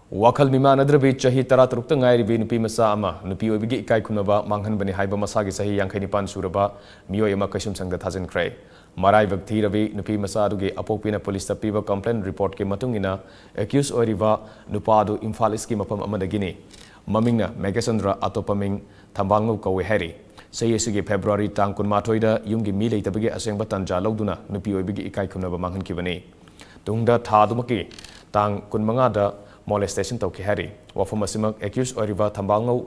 Wakhal Memanadrabi Chahi Taratrukta Ngairiba Nupi Masa Ama Nupi Obigi Ikai Kunaba Manghanbikhre Haiba Masagi Sahi Yankanipan Suraba Mioyama Kashum Sangda Thazin Kray Marai Vakti Ravi Nupi Masaduge Apopina Police Piva Complaint Report Ke Matungina Accused Oriva Nupadu Infaliski Mapam Amadagini Mamingna Megasandra Atopaming Tambangu Kawe Harry Sayesigi February Tang Kunmatoida Yungi Mile Tabige Aseng Batanja Logduna Nupi Obigi Ikai Kunaba Manghan Kibani Tungda Tadumaki Tang Kunmangada molestation tauki hari wafam asimak accused oriba thambango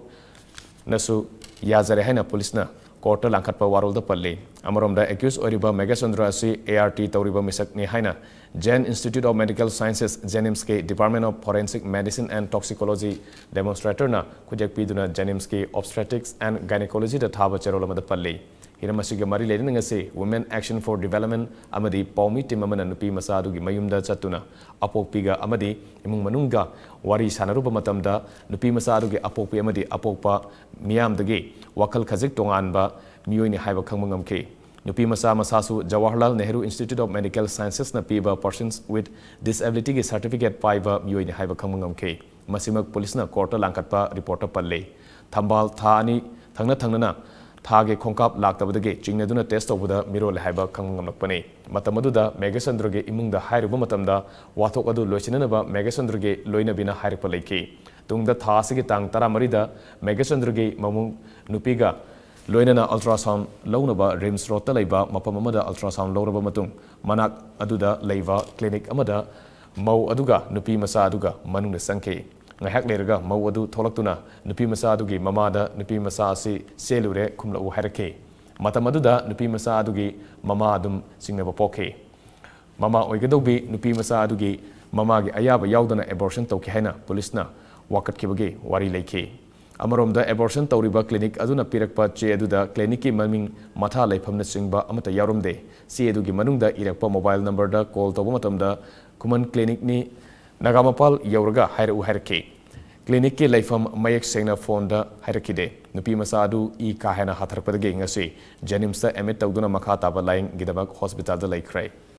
nasu yazare haina police na court langkhatpa warol da palle amaromda accused oriba megasandra asi ART tauriba misak ni haina Jain Institute of Medical Sciences JNIMS ke Department of Forensic Medicine and Toxicology demonstrator na kujak piduna JNIMS ke Obstetrics and Gynecology da thaba cherola da palle Hiramasiga Mari Ledingase, Women Action for Development, Amadi, Paumi Timamana Nupi Masadu, Mayumda Chatuna, Apopiga Amadi, Imung Manunga, Wari Sanaruba Matamda, Nupi Masadu, Apopi Amadi, Apopa, Miam the Gay, Wakhal Kazik Tonganba, Muini Haiba Kamungam K. Nupi Masa Masasu, Jawaharlal Nehru Institute of Medical Sciences Napiba persons with disability certificate Piva, Muini Haiba Kamungam K. Masimak Police na Quarter Lankatpa reporter Pale. Tambal Thani, Tangna. Thage Konkap Laktabadage, Chingaduna test over the Miro Haiba Kangamapane. Matamaduda, Megasandroge, Imung the Hairuba Matamda, Watokadu Lochinanaba, Megasandroge, Loinabina Hairipaleke. Tung the Tasigitang Taramarida, Megasandroge, Mamung, Nupiga, Loinana ultrasound, Lonaba, Rims Rotaleba, Mapamada ultrasound, Loraba Matung, Manak Aduda, Leva, Clinic Amada, Mau Aduga, Nupi Masa Aduga, Manung the Sanke. Ngahak lerga mau adu tholak nupi masa adugi mamada nupi masa asi selure kumla u harake matamaduda nupi masa adugi mama adum singna poke mama oigadobi nupi masa adugi mama gi ayaba yaudana abortion tauki haina police na wakat kibage wari leike amaromda abortion tawriba clinic aduna pirakpa che aduda clinic ki maming matha leifamna singba amata yarumde si adugi manungda irakpa mobile number da call tawba matamda kuman clinic ni Nagamapal Yauraga Hairu Harke. Clinic ke Laifam Mayak Sena Fonda Harakide. Nupi Masadu E. Kahana Hatarpadagangasi. Janimsa Emmet Taguna Makata Balang Gidabak Hospital the Lake Cray.